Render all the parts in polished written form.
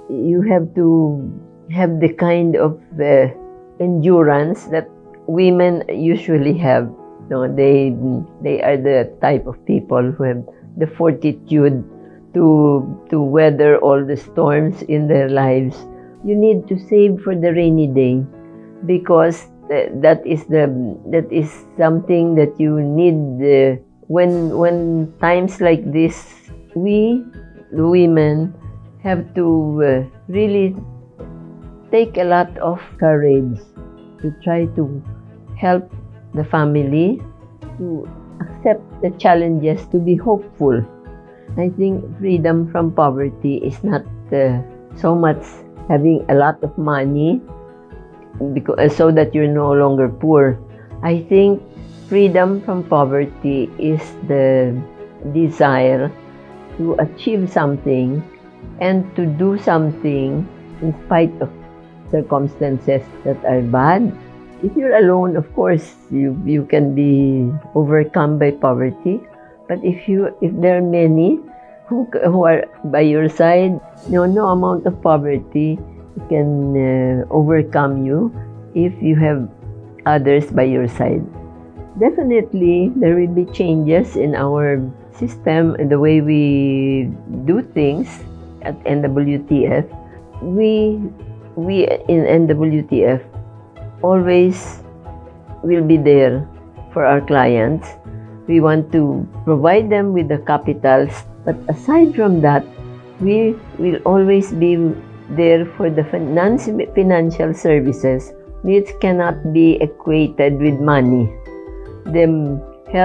you have to have the kind of endurance that women usually have. No, they are the type of people who have the fortitude to weather all the storms in their lives. You need to save for the rainy day, because that is something that you need when times like this. We, the women, have to really take a lot of courage to try to help the family, to accept the challenges, to be hopeful. I think freedom from poverty is not so much having a lot of money so that you're no longer poor. I think freedom from poverty is the desire to achieve something and to do something in spite of circumstances that are bad. If you're alone, of course, you can be overcome by poverty. But if there are many who are by your side, no amount of poverty can overcome you if you have others by your side. Definitely, there will be changes in our system and the way we do things at NWTF. We in NWTF always will be there for our clients. We want to provide them with the capitals, but aside from that, we will always be there for the financial services, which cannot be equated with money. The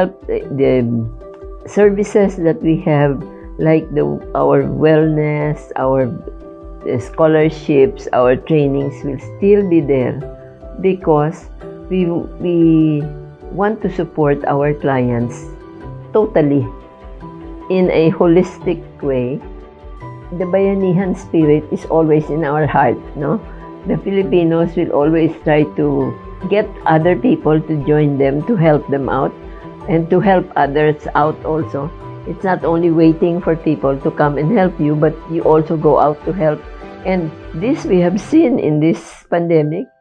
services that we have, like our wellness, our scholarships, our trainings, will still be there, because we want to support our clients totally in a holistic way. The Bayanihan spirit is always in our heart, no? The Filipinos will always try to get other people to join them, to help them out, and to help others out also. It's not only waiting for people to come and help you, but you also go out to help. And this we have seen in this pandemic.